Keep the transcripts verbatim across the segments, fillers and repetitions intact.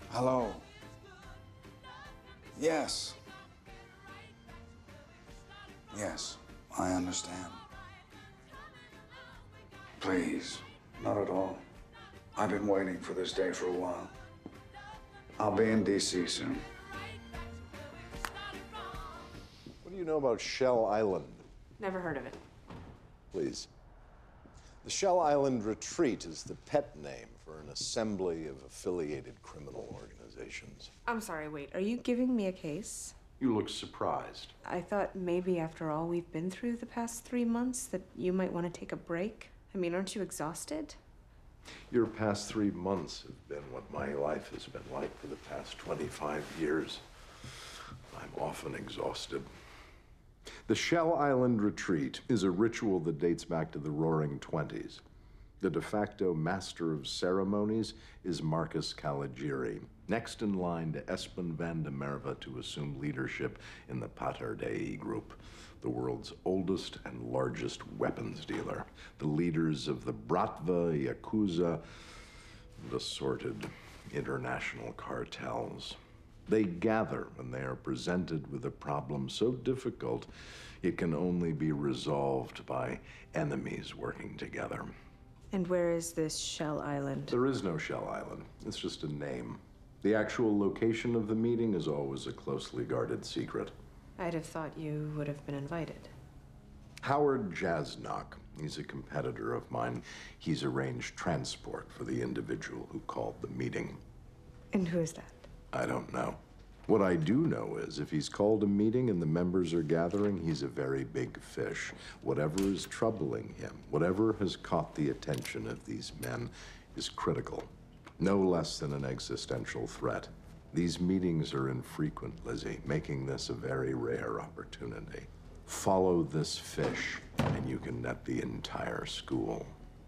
Hello. Yes. Yes, I understand. Please, not at all. I've been waiting for this day for a while. I'll be in D C soon. What do you know about Shell Island? Never heard of it. Please. The Shell Island Retreat is the pet name for an assembly of affiliated criminal organizations. I'm sorry, wait, are you giving me a case? You look surprised. I thought maybe after all we've been through the past three months that you might want to take a break. I mean, aren't you exhausted? Your past three months have been what my life has been like for the past twenty-five years. I'm often exhausted. The Shell Island Retreat is a ritual that dates back to the Roaring Twenties. The de facto master of ceremonies is Marcus Caligari, next in line to Espen van de Merwe to assume leadership in the Pater Dei group, the world's oldest and largest weapons dealer, the leaders of the Bratva, Yakuza, and assorted international cartels. They gather when they are presented with a problem so difficult it can only be resolved by enemies working together. And where is this Shell Island? There is no Shell Island. It's just a name. The actual location of the meeting is always a closely guarded secret. I'd have thought you would have been invited. Howard Jasnock, he's a competitor of mine. He's arranged transport for the individual who called the meeting. And who is that? I don't know. What I do know is if he's called a meeting and the members are gathering, he's a very big fish. Whatever is troubling him, whatever has caught the attention of these men is critical, no less than an existential threat. These meetings are infrequent, Lizzie, making this a very rare opportunity. Follow this fish, and you can net the entire school.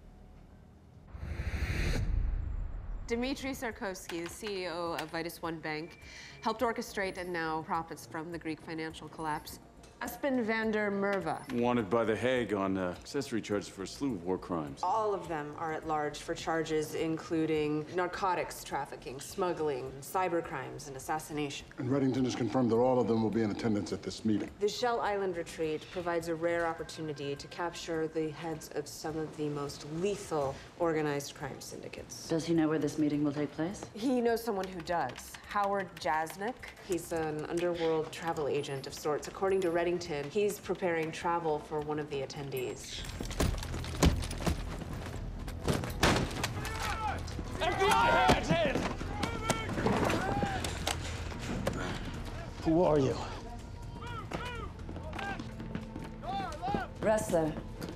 Dmitry Sarkovsky, the C E O of Vitus One Bank, helped orchestrate and now profits from the Greek financial collapse. Espen van der Merwe. Wanted by The Hague on uh, accessory charges for a slew of war crimes. All of them are at large for charges including narcotics trafficking, smuggling, cyber crimes, and assassination. And Reddington has confirmed that all of them will be in attendance at this meeting. The Shell Island Retreat provides a rare opportunity to capture the heads of some of the most lethal organized crime syndicates. Does he know where this meeting will take place? He knows someone who does. Howard Jasnock. He's an underworld travel agent of sorts. According to Reddington, he's preparing travel for one of the attendees. F B I hands, hands! Who are you? Wrestler.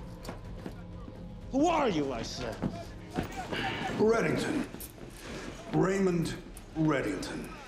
Who are you, I said? Reddington. Raymond Reddington.